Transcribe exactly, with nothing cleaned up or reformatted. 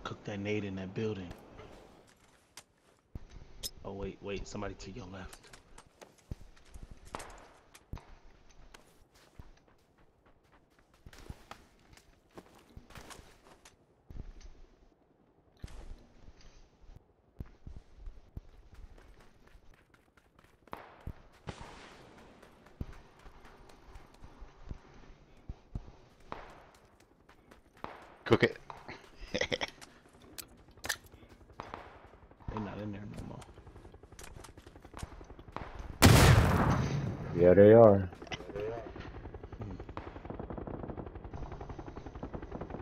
cook that nade in that building. Oh wait, wait, somebody to your left. Cook it. They're not in there no more. Yeah, they are.